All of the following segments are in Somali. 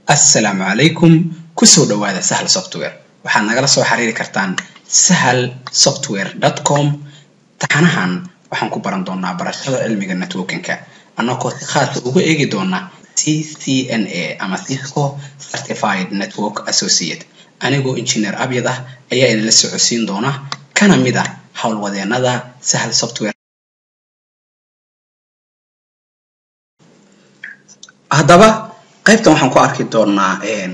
السلام عليكم كسو دوادا سهل سوفتوير waxaad nagala soo xiriiri kartaan sahalsoftware.com taxanahan waxaan ku baran doonaa barashada cilmiga networking-ka anagoo si khaas ah ugu eegi doona CCNA ama Cisco Certified Network Associate anigoo engineer Abyad ah ayaa idin la socodsiin doona kana mid ah hawlwadeenada Sahal Software hadaba qaybtan waxaan ku arki doonaa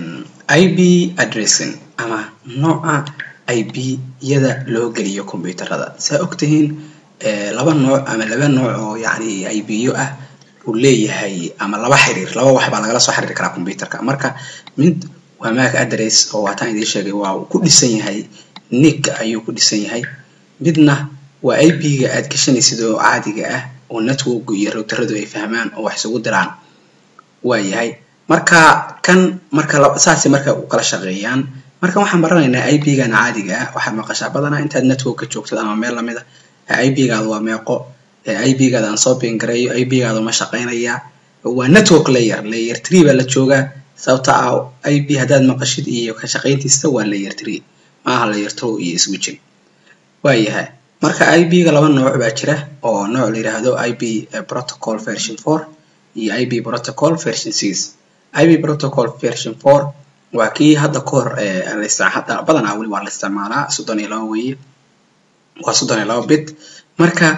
IP addressing ama nooca IP yada loo galiyo kombiyuutarada saa ogtihiin laba nooc oo yani IP yo ah uu leeyahay ama laba wax baa laga soo xiriiri karaa kombiyuutarka marka mid waa MAC address oo wataan idin sheegay waa ku dhisan yahay NIC ayuu ku dhisan yahay midna waa IP ga aad gashanaysid oo caadiga ah oo network iyo routeradu ay fahmaan oo wax isugu diraan waa yahay marka kan marka saasi marka uu kala shaqeeyaan marka waxaan baranaynaa IP ga caadiga ah waxa maqashaa badana inta network ka joogto ama meel lamid ah IP ga waa meeqo IP ga aan soo ping gareeyo IP ga ma shaqeynaya waa network layer 3 baa la jooga sababta ah IP hadaad maqashid iyo ka shaqeyntiisa waa layer 3 maaha layer 2 iyo switching waa yahay marka IP ga laba nooc baa jira oo nooc la yiraahdo IP protocol version 4 iyo IP protocol version 6 IP protocol version 4 waa kii hadda koor la isticmaalo badanaa wali waa la isticmaalaa 32 weeye waa 32 bit marka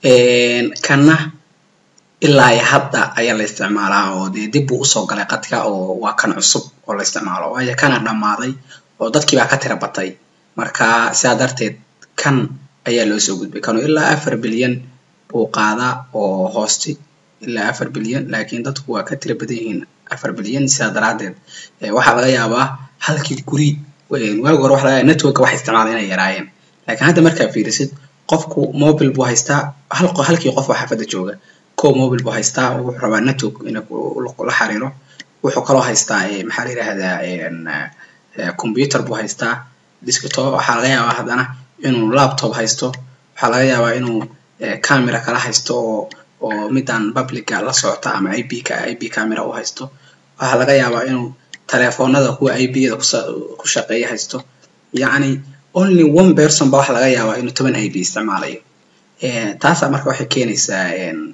kana ilaa hadda ayaa la isticmaalaa oo dib u soo galay qadka oo waa kan cusub oo la isticmaalo waayo kana dhamaaday oo dadkii baa ka tira batay marka sidaa darteed kan ayaa loo soo gudbay kan ilaa 4 bilyan uu qaadaa oo hoosti ilaa 4 bilyan laakiin dadku waa ka tira badan yihiin 4 bilyan sidaa daraadeed waxa laga yaabaa halkii guri waagi hore waxa laga yaabaa network wax isticmaalay inay yaraayeen laakiin hadda marka fiirisid qofku mobile buu haystaa halkii qof xaafada jooga ko mobile buu haystaa oo wuxuu rabaa network inuu la xiriiro wuxuu kaloo haystaa maxaa la yiraahdaa computer buu haystaa desktop waxa laga yaabaa hadana inuu laptop haysto waxa laga yaabaa inuu camera kala haysto oo midaan public la socota ama IP camera u haysto waxa laga yaabaa inuu telefoonada kuwa IP da ku shaqeeyo haysto yani only one person ba waxa laga yaabaa inuu 10 IP isticmaalayo taas marka waxay keenaysaa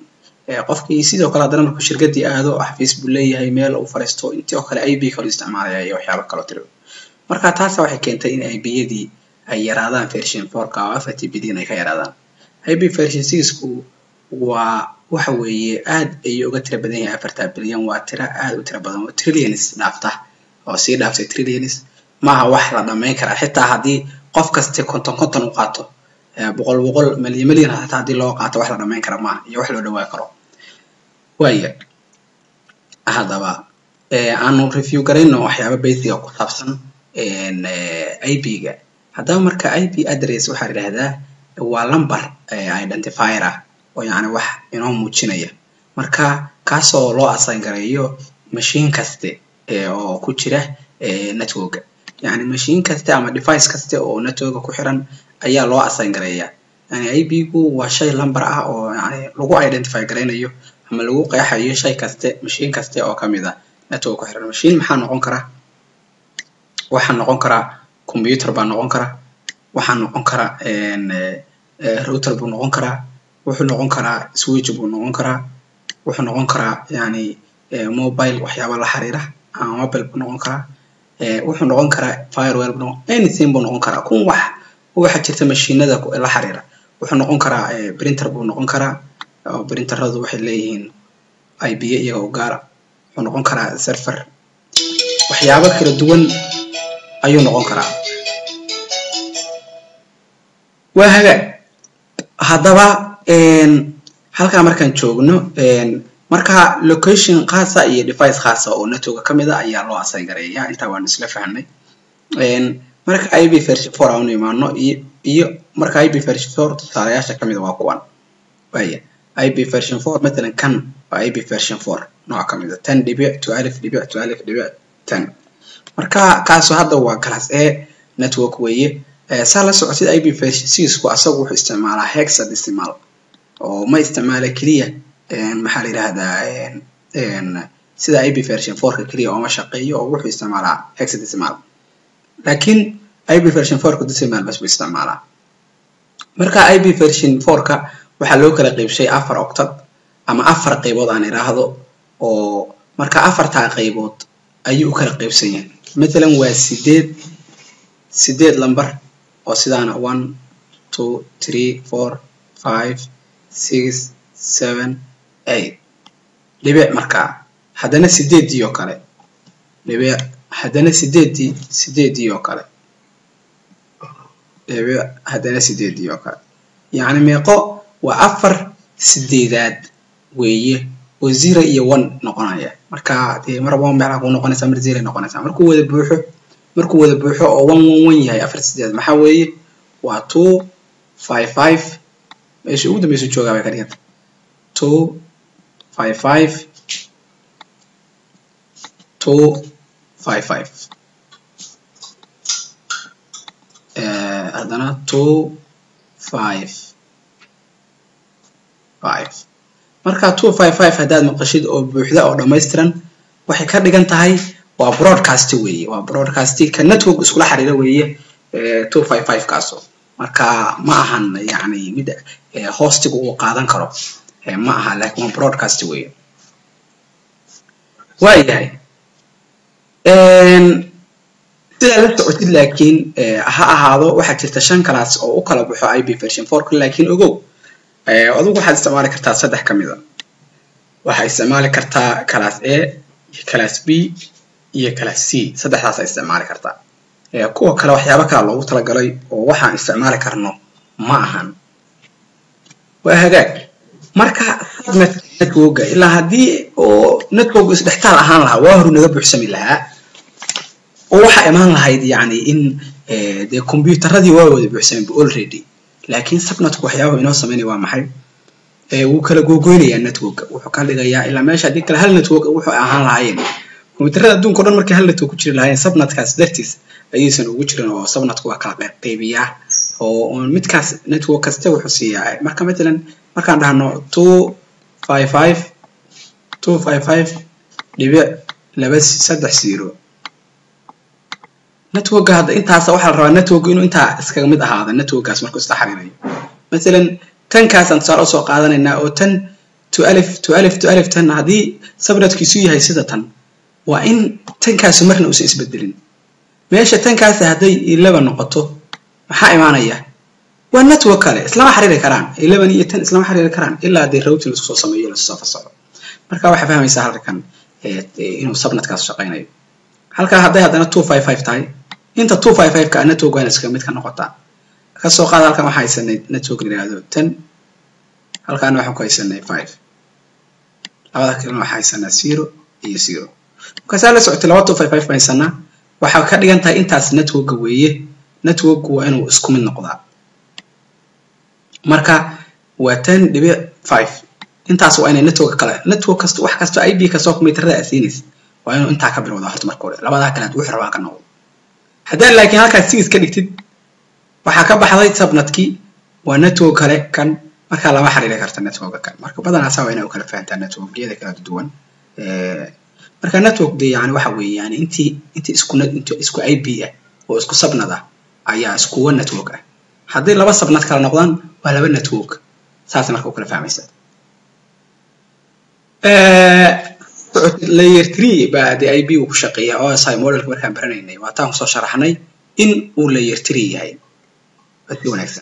qofkii sidoo kale hadana markuu shirkadii aado xafiis buu leeyahay meel uu fariisto intii oo kale IP kale isticmaalaya iyo waxyaabo kale tiro marka taas waxay keentay in IP yadii ay yaraadaan version 4 ka oo FTP ay ka yaraadaan IP version 6 ku waa waxa weeye aad ay uga tira badan yahay 4 bilyan waa tira aad u tira badan oo trillions dhaafta oo si dhaaftay trillions maaha wax la dhameyn kara xitaa hadii qof kasta konton u qaato boqol milyan hataa hadii loo qaato wax la dhameyn kara maaha iyo wax loo dhawaa karo waaya hadaba aanu review gareyno waxyaabo basic ah ku saabsan IP ga hadaba marka IP address waxa la yiraahdaa waa number identifier ah oo yani wax inoo muujinaya marka kaasoo loo assign gareeyo machine kaste oo ku jira network yani machine kaste ama device kaste oo network ku xiran ayaa loo assign gareeyaa yani IP gu waa shay number ah oo yani lagu identify gareynayo ama lagu qeexayo shay kaste machine kaste oo kamid ah network ku xiran machine maxaa noqon kara waxa noqon kara computer baa noqon kara waxa noqon kara router buu noqon kara wuxuu noqon karaa switch buu noqon karaa wuxuu noqon karaa yani mobile waxyaabo la xiriira ama mobile buu noqon karaa wuxuu noqon karaa firewall buu anything buu noqon karaa kun waxa jirta mashiinada la xiriira wuxuu noqon karaa printer buu noqon karaa oo printeradu waxay leeyihiin IP iyaga oo gaar wuxuu noqon karaa server waxyaabo kala duwan ayuu noqon karaa waa hagaag hadaba halka markaan joogno marka location khaasa iyo device khaasa oo network kamid ah ayaa loo assign gareeyaa inta waan isla fahnay marka IP version 4 aan imaano iyo marka IP version 4 tusaalayaasha kamid waa kuwan waaya IP version 4 mesela kan waa IP version 4 nooc kamid ah 10.10 marka kaasoo hadda waa class A network weeye sala socodid IP version 6 ku asagu wuxuu isticmaalaa hexadecimal oo ma isticmaala kaliya maxaa la yiraahdaa sida IB version 4 ka kaliya oo ma shaqeeyo oo wuxuu isticmaalaa hexadecimal laakiin IB version 4 ka decimal bas buu isticmaalaa marka IB version 4 ka waxa loo kala qaybshay 4 octet ama 4 qaybood aan iraahdo oo marka 4 qaybood ayuu kala qaybsan yahay مثلا waa 8 lambar oo sidaan 1 2 3 4 5 6 7 8 dhibic marka haddana 8 oo kale dhibic haddana 8 oo kale dhibic haddana 8 oo kale yani meeqo waa 4 8aad weeye oo 0 iyo 1 noqonaya marka mar walba meelaha ku noqonaysa mar 0 noqonaysa markuu wada buuxo oo 1 yahay 4 8 maxaa weeye waa 2 5 5 meesha ugu dambayso joogaa way ka dhiganta 2 5 5 2 5 5 haddana 2 5 5 marka 2 5 5 haddaad maqashid oo buuxda oo dhammaystiran waxay ka dhigan tahay waa broadcast weeye waa broadcast ka network isku la xiriira weeye 255 kaaso marka ma ahan yani mid hostigu uu qaadan karo ma aha laakiin waa broadcast weeye waayahay sida la socotid laakiin ha ahaado waxaa jirta 5 class oo u kala baxo IB version 4 laakiin ogow adigu waxaad isticmaali kartaa 3 kamid ah waxaad isticmaali kartaa class A class B iyo class C saddexdaas ay isticmaali kartaa kuwa kale waxyaabo kale loogu talagalay oo waxaan isticmaali karno ma ahan waa hagaag marka network ilaa hadii oo network isdhextaal ahaan lahaa waa horu naga buuxsami lahaa oo waxa imaan lahayd yani in de computeradii waa wada buuxsamay already laakiin subnetku waxyaabaha inoo sameynay waa maxay wuu kala googoynayaa network wuxuu ka dhigayaa ilaa meesha hadii kale hal network wuxuu ahaan lahaayeen computerada adduunka dhan markii hal network ku jiri lahaayeen subnetkaas dartiis ayaysan ugu jirin oo subnetku waa kala qaybiyaa oo midkaas network kasta wuxuu siiyaa marka midlan markaan dhahno 255 dhibic 230 network hada intaas waxa la rabaa network inuu inta iskaga mid ahaado networkaas markuu isla xiriirayo مثلا 10 kaas aan soo soo qaadanayna oo 10 to alif 10 hadii subnetkiisu yahay sida tan waa in 10 kaas marna uu isbedelin meesha 10 kaas haday 11 noqoto maxaa imaanaya waa network kale isla xiriiri karaan 11 iyo 10 isla xiriiri karaan ilaa hadii routing isku soo sameeyo la soo fasaxo marka waxa fahmaysaa halkan inuu subnetkaas shaqeynayo halka haday hadana 255 tahay inta 255 ka network waa iska mid ka noqotaa ka soo qaad halkan waxa haysanay network yiraahdo 10 halkan waxa ku haysanay 5 labada kale waxa haysanaa 0 iyo 0 ka saala socotay 255 haysanaa waxa ka dhigan tahay intaas network weeye network waa inuu isku mid noqdaa marka waa 10.5 intaas waa inay network kale network kasta wax kasta IB ka soo computerada asiinis waa inuu inta ka bilowdo horta marka hore labada kale wuxuu rabaa ka noqdo haddii laakiin halka 6 ka dhigtid waxa ka baxday subnetkii waa network kale kan marka lama xiriiri karto network kan marka badanaa saa inay kala fahantaan networkyada kala duwan marka network de yani waxa weeye yani intii isku IB ah oo isku subnet ah ayaa isku one network ah haddii laba subnet kala noqdaan waa laba network saas marka kala fahmaysaa layer 3 baad IB uu ku shaqeeyaa oo SI modelka markaan baranaynay waa taan soo sharaxnay in uu layer 3 yahay wadi wanaagsan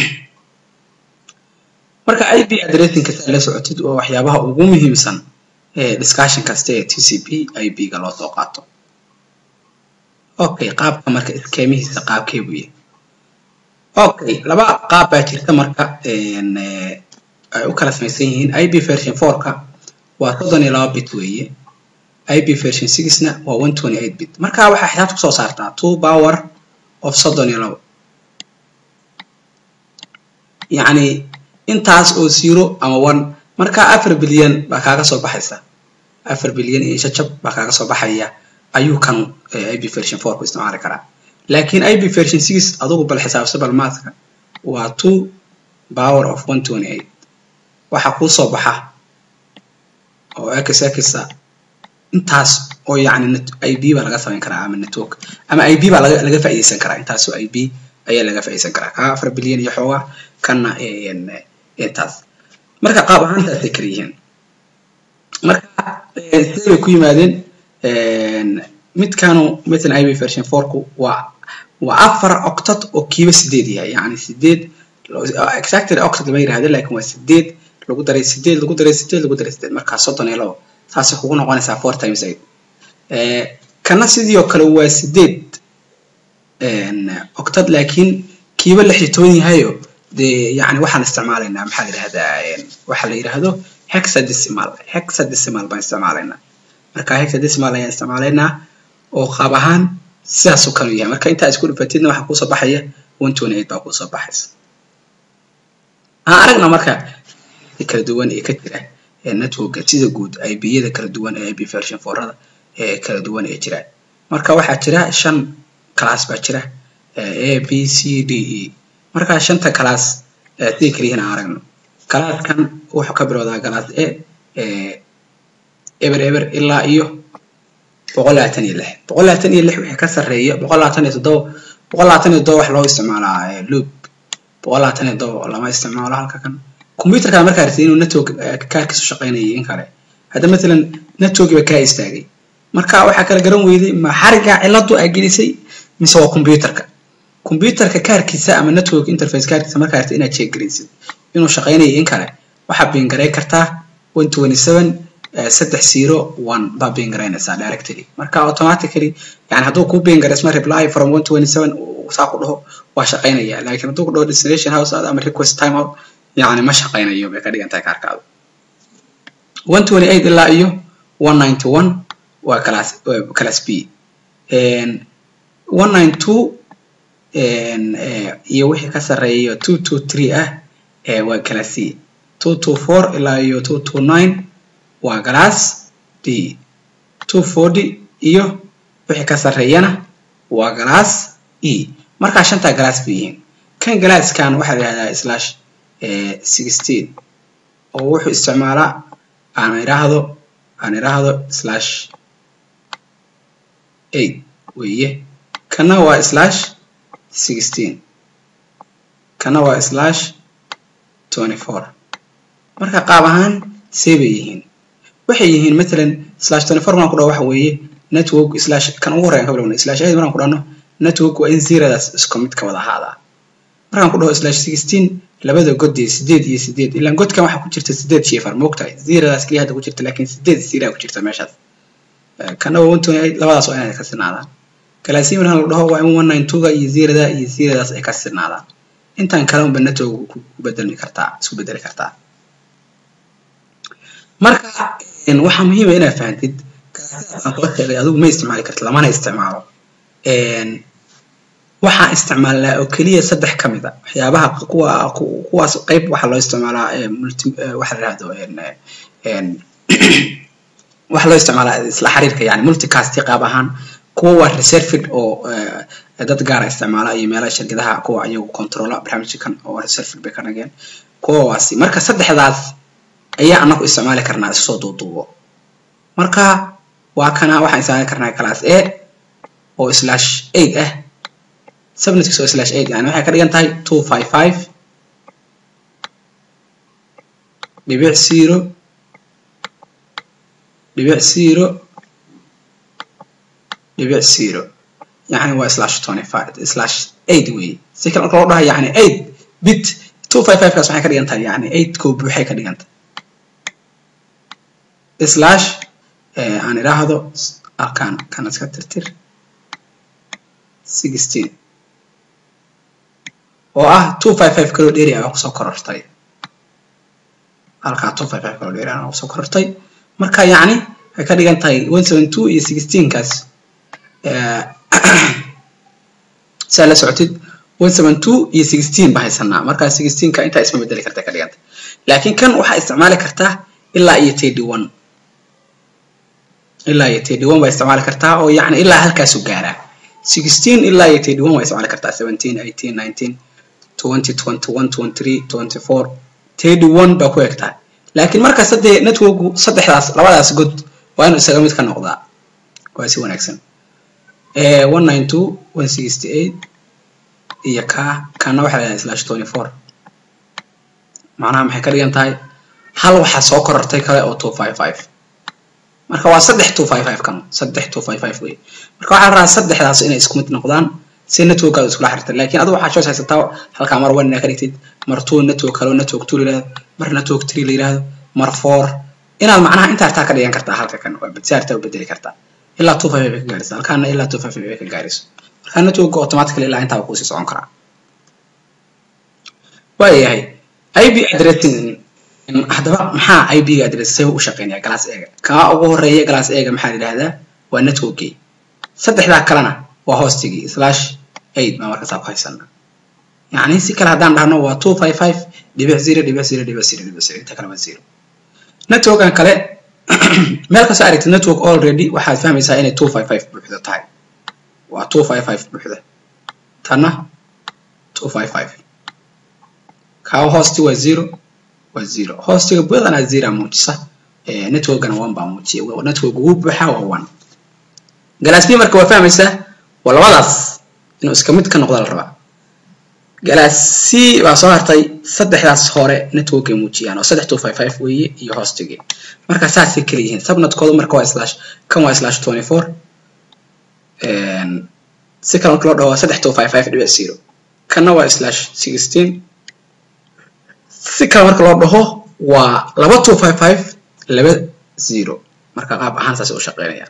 marka IB addressing ka la socotid oo waxyaabaha ugu muhiimsan discussion kasta ee TCP IB ga loo soo qaato okay qaabka marka iskemihiisa qaabkee buu yahay okay laba qaab baa jirta marka ay u kala samaysan yihiin IB version 4 ka waa 32 bit weeye IB version 6 na waa 128 bit marka waxa xisaabta ku soo saartaa 2 power of 32 yani intaas oo 0 ama 1 marka 4 bilyan ba kaaga soo baxaysa 4 bilyan iyo shacab ba kaaga soo baxaya ayuu kan IB version 4 ku isticmaali karaa laakiin IB version 6 adigu bal xisaabsabal maaska waa 2 power of 128 waxa ku soo baxa oo x intaas oo yani IP baa laga samayn karaa ama network ama IP baa laga faa'iideysan karaa intaas oo IP ayaa laga faa'iideysan karaa 4 bilyan iyo xoogaa kana intaas marka qaab ahaan taas ay kaliyihiin marka sidee ku yimaadeen midkaanu مثلا IP version 4 ku waa 4 octet oo kiiba 8 yahay yani 8 exactly octet ma yiraahdo laakiin waa 8 lagu daray 8 lagu daray 8 lagu daray 8 marka 32 taas ku noqonaysa 4 times 8 kana sidoo kale waa 8 octet laakiin kiiba 16 yahay de yani waxaan isticmaalaynaa maxaa la yiraahdaa waxa la yiraahdo hexadecimal baan isticmaalaynaa marka hexadecimal ayaan isticmaalaynaa oo qaab ahaan sidaas oo kale yahay marka inta isku dhufatidna waxa ku soo baxaya 128 baa ku soo baxaysa aragna marka kala duwan ee ka jira network sida guud IP-yada kala duwan ee IP version 4-da ee kala duwan ee jira marka waxa jira 5 class baa jira A B C D E marka 5ta class ee kaliya aragno class-kan wuxuu ka bilowdaa class A ever ilaa iyo 126 wixii ka sareeya 127 wax loo isticmaalaa loop 127 lama isticmaalo halka kan computerka marka aragtay inuu network kaarkiisu shaqeynayay in kale hada mesela network ba ka istaagay marka waxa kala garan weeyday ma xariga ciladu ay gelisay mise waa computerka kaarkiisa ama network interface kaarkiisa marka aragtay inaad check gareysid inuu shaqeynayay in kale waxa bin garay kartaa 127 301 baa bin garaynaysa directly marka automatically yani haduu ku bin gareysma reply from 127 saaqo dhaho waa shaqeynaya laakiin haduu ku dhaho destination house ama request timeout يعني ما شقينايو bay ka dhigantahay kaarkaadu 128 ilaa iyo 191 waa class B 192 iyo wixii ka sareeyo 223 ah waa class C 224 ilaa iyo 229 waa class D 240 iyo wixii ka sareeyana waa class E marka shanta class B yihiin kan class kan waxa la yiraahdaa /16 oo wuxuu isticmaalaa aan iraahdo /8 weeye kana waa /16 kana waa /24 marka qaab ahaan seebayeen waxay yihiin mesela /24 markaan ku dhaw waxa weeye network kan ugu horeeya ka bilowna /8 markaan ku dhahno network waa in zerodaas isku mid ka wada ahaada markaan ku dhaw /16 labada god ee 8 iyo 8 ilaa godkan waxa ku jirta 8 sheefar moogtahay zerodaas kaliya hadda ku jirta laakiin 8 zero ku jirta meeshaas kana 128 labadaas oo ay ka sinaadaan kalaasi markaan la dhaho waa in 192 ga iyo zerodaas ay ka sinaadaan intaan kala un network ku bedeli kartaa marka waxa muhiim ah inaad fahamtid aan ku sheegay adigu ma isticmaali kartid lamana isticmaalo waxa isticmaalnaa oo kaliya 3 kamid ah waxyaabaha kuwaas qayb waxa loo isticmaalaa waxa la yiraahdo waxa loo isticmaalaa isla xiriirka yani multicast qaab ahaan kuwa waa reserved oo dad gaar ah isticmaala iyo meelaha shirkadaha kuwa ayagu controller barnaamijkan oo reserved bay ka dhigeen kuwaasi marka saddexdaas ayaa anagu isticmaali karnaa soo duuduubo marka waa kana waxa isticmaali karnaa class A oo /8 ah subnet so /8 yani waxay ka dhigan tahay 255 dhibic 0 يعني هو /25 وي سكر لو dhahay يعني 8 bit 255 kaas waxay ka dhigan tahay yani 8 koob waxay ka dhigan tahay aan iraahdo arkaan kana iska tirtir 16 oo ah 255 kilo dheeri ah ku soo korortay halka 255 kilo dheeri ah ku soo korortay marka yani waxay ka dhigan tahay 172 iyo 16 kaas سهل سعتد 172 iyo 16 bahaysanaa marka 16 ka inta isma bedeli kartaa ka dhiganta laakiin kan waxa isticmaali kartaa ilaa iyo 31 baa isticmaali kartaa oo yani ilaa halkaas u gaara 16 ilaa iyo 31 waa isticmaali kartaa 17 18 19 20 21 23 24 31 baa ku egtaa laakiin marka saddex network saddexdaas labadaas god وأنا استخدمت كنقطة كويس ونكسن 192.168 هي كان واحد سلاش 24 معناها maxay ka dhigan tahay hal waxa soo korortay kale oo 255 marka waa 3255 kan 3255 way marka waxa la rabaa saddexdaas inay isku mid noqdaan si network aad isku xirtay laakiin adigu waxa soo haysataa halka mar 1 ka dhigtid mar 2 network kale network 2 leeyahay mar network 3 leeyahay mar 4 inaad macnaha inta hartaa ka dhigan kartaa halka kan waa badsaarta u bedeli kartaa ilaa 255 ka gaaraysa halkaana ilaa 255 ka gaarayso marka network automatically ilaa inta ku sii socon kara waayahay IP addressing hadaba maxaa IP address u shaqeynaya class A ka ugu horeeya class A maxaa la yiraahdaa waa network saddexda kalena waa hostigi /8 ma marka saab haysanaa yani si kala hadaan dhahno waa 255.0.0.0 inta kala waa 0 network kale meel ka soo aragtay network already waxaad fahmaysaa inay 255 buuxda tahay waa 255 buuxda tana 255 ka host waa 0 waa 0 hostiga buuxdana 0 muujisa networkana 1 baa muujiya network uu buuxa waa 1 Galaas B marka waa fahmaysaa waa labadaas inuu iska mid ka noqdo la rabaa Galaas C waa soo hartay saddexdaas hore network ay muujiyaan oo 3255 weeye iyo hostige marka saas ay kala yihiin subnet kooda marka waa slash kan waa /24 si kala kala dhaw 3255.0 kana waa /16 si kala marka loo dhaho waa 2255.0 marka qaab ahaan saas u shaqeynaya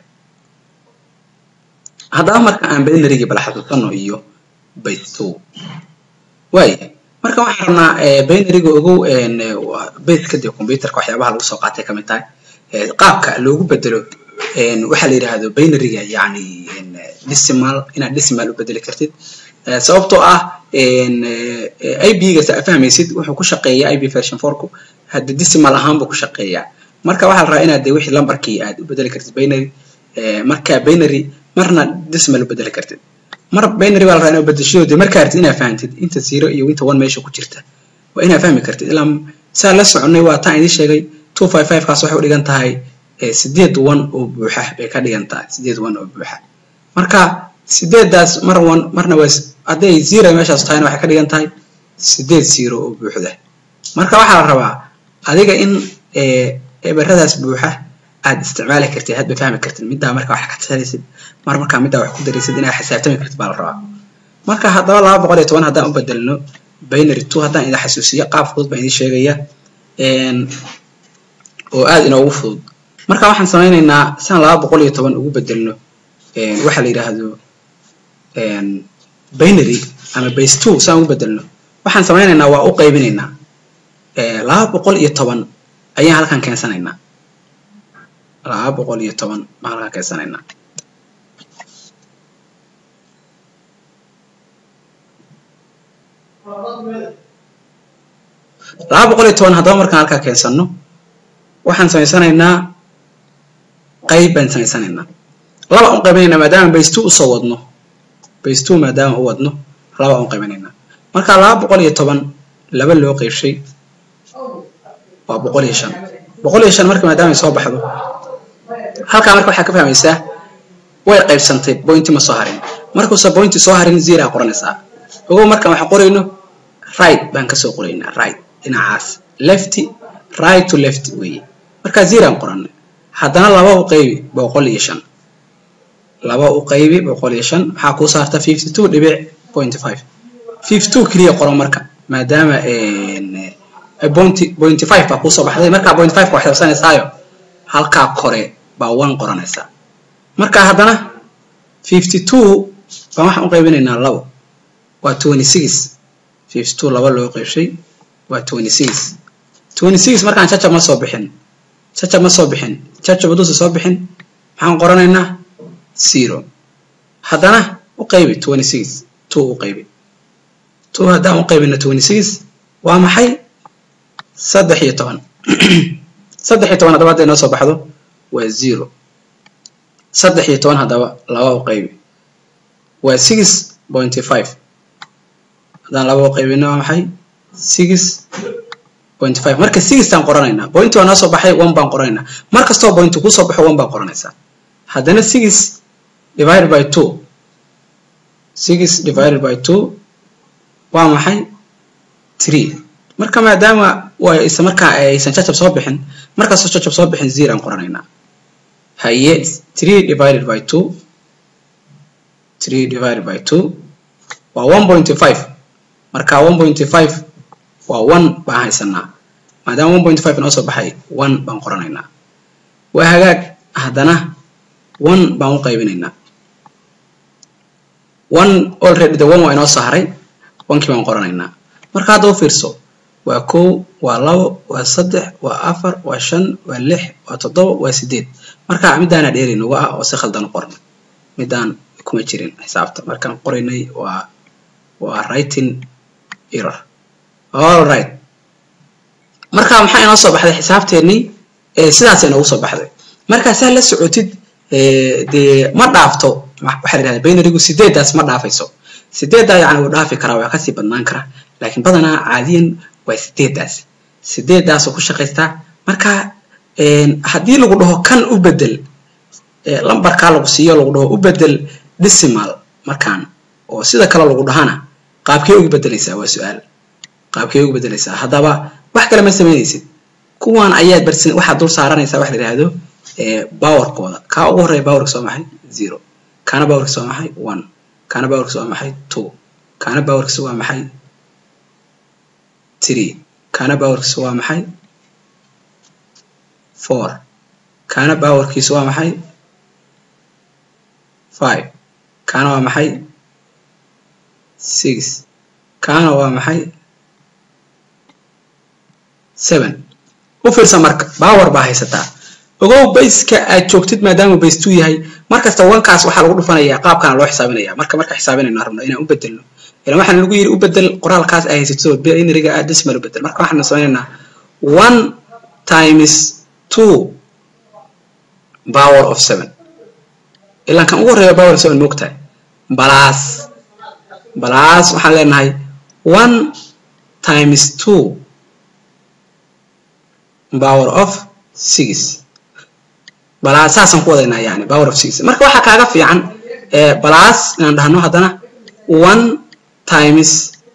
هذا أمر كان بين رجال بلحظة طنو إيوه بيتو واي مركب وحنا بين رجال جو إن بيت كده كمبيوتر كواحد بحال وساقاتي كمان تاي قابك لو بدلوا إن وحلي هذا بين الرجال يعني إن ديسمال بدل كرتيد سببته إن أي بيجي فهم يصير وحكو شقية أي بفيرشن فوركو هذا ديسمال أهم بكو شقية مركب واحد رأينا ده وحي لامبركي بدل كرتيد بين مركب بينري marna decimal bedel kartid mar binary wal raano bedesho de marka artid ina fahamtid inta 0 iyo inta 1 meesha ku jirta waa ina fahmi kartid ilaa saa la soconay waa taan idin sheegay 255 kaas waxay u dhigan tahay 8 1 oo buuxa bay ka dhigan tahay 8 1 oo buuxa marka 8daas mar 1 marna waa aday 0 meeshaas tahay waxay ka dhigan tahay 8 0 oo buuxda marka waxa la rabaa adiga in eberadaas buuxa aad isticmaali kartid had fahmi kartid midda marka wax ka tiraysid marka midda wax ku daraysid inaad xisaabtami kartid baa la rabaa marka hadaba 210 hadaan u bedelno binary 2 hadaan ila xasuusiyo qaab fudud baan idin sheegaya oo aad inoogu fudud marka waxaan sameynaynaa san 210 ugu bedelno waxa la yiraahdo binary ama base 2 san ugu bedelno waxaan sameynaynaa waa u qaybinaynaa 210 ayaan halkan keensanaynaa 210 marka ka sanayna 210 hadaba markaan halka keensano waxaan sameysanaynaa qayban sameysanaynaa laba aan qaybinaynaa maadaama base 2 soo wadno base 2 maadaama uu wadno laba aan qaybinaynaa marka 210 laba loo qaybshay waa 105 marka maadaama soo baxdo halka marka waxa ka fahmaysaa way qaybsantay point ma soo harin marka soo point soo harin 0 qoranaysaa ugu marka waxa qorayno right baan ka soo qoraynaa right dhinacaas left right to left way marka 0 qoran hadana laba u qaybi 105 laba u qaybi 105 waxa ku saarta 52.5 52 kaliya qoran marka maadaama point 5 baa ku soo baxday marka point 5 waxa xabsanaysaa halka kore baa 1 qoranaysa marka hadana 52 baa waxaan u qaybinaynaa labo waa 26 52 laba loo qaybshay waa 26 markaan chacha ma soo bixin chacha baduu soo bixin waxaan qoranaynaa 0 hadana u qaybi 26 2 u qaybi 2 hadaan u qaybina 26 waa maxay 13 hadaba inoo soo baxdo waa 0 13 hadaba laba u qaybi waa 6.5 hadaan laba u qaybino waa maxay 6.5 0.5 marka 6 taan qoranayna point waa noo soo baxay 1 baan qoranayna markastoo point ku soo baxo 1 baan qoranaysa haddana 6 divided by 2 6 divided by 2 waa maxay 3 marka maadaama waa isa marka aysan jajab soo bixin markaas jajab soo bixin 0 aan qoranayna haye 3 divided by 2 3 divided by 2 waa 1.5 marka 1.5 waa 1 baan haysanaa maadaama 1.5 noo soo baxay 1 baan qoranaynaa waa hagaag haddana 1 baan u qaybinaynaa 1 already the 1 waa inoo soo haray 1kii baan qoranaynaa marka hadda u fiirso waa 1 waa 2 waa 3 waa 4 waa 5 waa 6 waa 7 waa 8 marka midaana dheeri nagu ah oo si khaldan u qornay midaan kuma jirin xisaabta markaan qoraynay waa writing error all right marka maxay inoo soo baxday xisaabteeni sidaas inoo soo baxday marka saa la socotid de ma dhaafto waxa la yiraahdaa binary-gu 8daas ma dhaafayso 8da yani uu dhaafi karaa waa ka sii badnaan karaa laakiin badanaa caadiyan waa 8daas oo ku shaqeysta marka haddii lagu dhaho kan u bedel lambarka lagu siiyo lagu dhaho u bedel decimal markaan oo sida kale lagu dhahana qaabkee ugu bedelaysaa waa su'aal qaabkee ugu bedelaysaa hadaba wax kale ma sameynaysid kuwan ayaad barsin waxa dul saaranaysaa wax la yiraahdo power-kooda ka ugu horeeya power soo maxay 0 kana power soo maxay 1 kana power soo maxay 2 kana power soo maxay 3 kana power soo maxay 4 kana power soo maxay 5 kana waa maxay 6 kana waa maxay 7 u fiirsa marka power baa haysataa ogow base-ka aad joogtid maadaama base 2 yahay markasta 1kaas waxa lagu dhufanayaa qaabkan loo xisaabinaya marka xisaabinayna rabno inaan u bedelno ila waxaan lagu yiri u bedel qoraalkaas ay haysato binary-ga aad decimal u bedel marka waxaan sameeynaa 1 times 2 power of 7 ila kan ugu horeeya power 7 moogtahay plus waxaan leenahay 1 times 2 power of 6 balaasasan ku wadaynaa yani power of 6 marka waxa kaaga fiican plus inaan dhahno hadana 1 times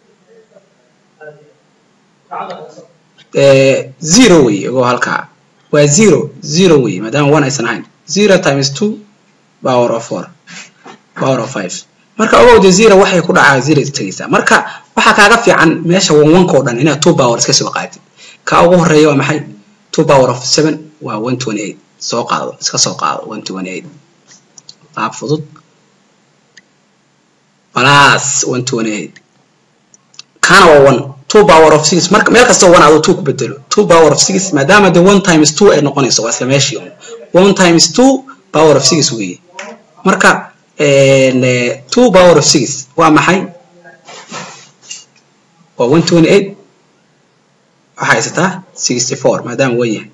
0 way oo halka waa 0 way maadaama 1 aysan ahayn 0 times 2 power of 4 power of 5 marka ogowda 0 waxay ku dhacaa 0 istagaysa marka waxa kaaga fiican meesha 1 ko dhan inaad 2 power iska soo qaatid ka ugu horeeyo waa maxay 2 power of 7 waa 128 soo qaado iska soo qaado 128 qaab fudud plus 128 kana waa 1 2 power of 6 marka meel kasta 1 aad 2 ku bedelo 2 power of 6 maadaama de 1 times 2 ay noqonayso waa isla meeshii 1 times 2 power of 6 weeye marka 2 power of 6 waa maxay waa 128 waxa haysataa 64 maadaama wan yahay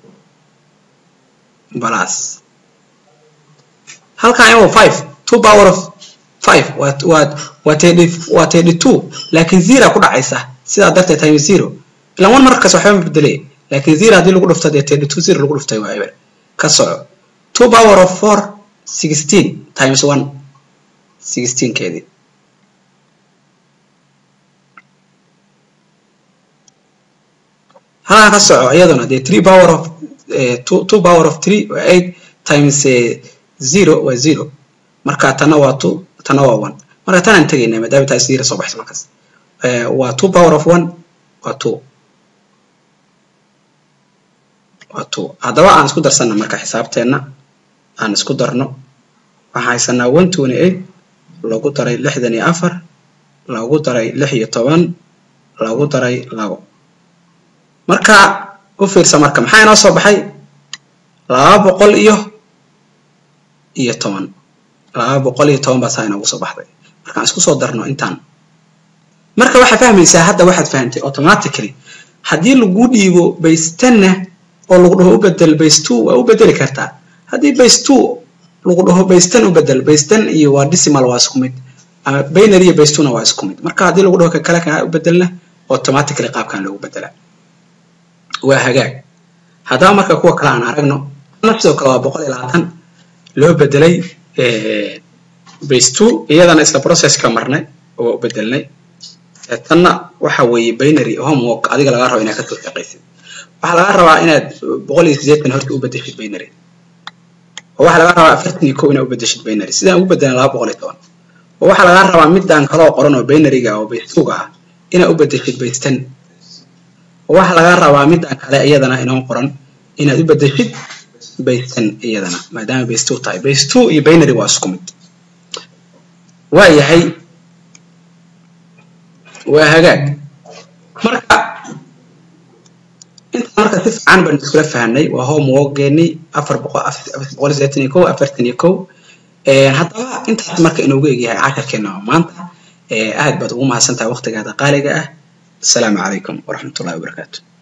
plus halka ay 5 2 power of 5 waa 32 laakiin 0 ku dhacaysa sida darteed times 0 ila 1 markaas waxa ma bedelay laakiin 0 hadii lagu dhufto 32 0 lagu dhuftay waa eber ka soco 2 power of 4 16 times 1 16 keedi ها كسر أيضاً ده 3 power of 2 power of 3 8 times 0 و 0 مركا تنوع 2 تنوع 1 مرة تانية نتجينا ما دام تأثير صباح مركز و 2 power of 1 و 2 و 2 هذا بقى أنا سكودر سنة مركا حسابتنا أنا سكودرنا وحي سنة 128 لو قلت رأي لحدني أفر لو قلت رأي لحية طبعا لو قلت رأي لو marka u fiirsa marka maxay noo soo baxay 210 baa saayna ugu soo baxday marka aan isku soo darno intaan marka waxa fahmaysaa hadda waxaad fahantay automatically hadii lagu dhiibo base 10 oo lagu dhaho u bedel base 2 waa u bedeli kartaa hadii base 2 lagu dhaho base 10 u bedel base 10 iyo waa decimal waa isku mid ama binary base 2 na waa isku mid marka hadii lagu dhaho kala u bedelna automatically qaabkan lagu bedelaa وهجاج هذا مركا كوا كلا عن عرقنا نفسه كلا بقول العطن لو بدلي بيستو إذا أنا إسلا بروسيس كمرنا وبدلنا تنا وحوي بينري هم وق أديك الغرة إنك تتقيس وحلا غرة إن بقول زيت من هرت وبدش بينري وحلا غرة فرتني كونا وبدش بينري سيدا وبدلنا لا بقول توان وحلا غرة مدة عن كلا قرنا بينري جا وبيستوجا إن وبدش بيستن وحلا غرة مدة عن كلا أيضنا إنهم قرن إن وبدش بيستن أيضنا ما دام بيستو طيب بيستو يبينري واسكمت وهي هي وهجاج مركا انت مركا تف عن بالنسبه فهمني وهو موجهني افر بقول زيتني كو افرتني كو هذا انت مركا انو ويغيhay casharkeena maanta aad baad ugu mahadsantahay waqtigaada qaaliga ah السلام عليكم ورحمة الله وبركاته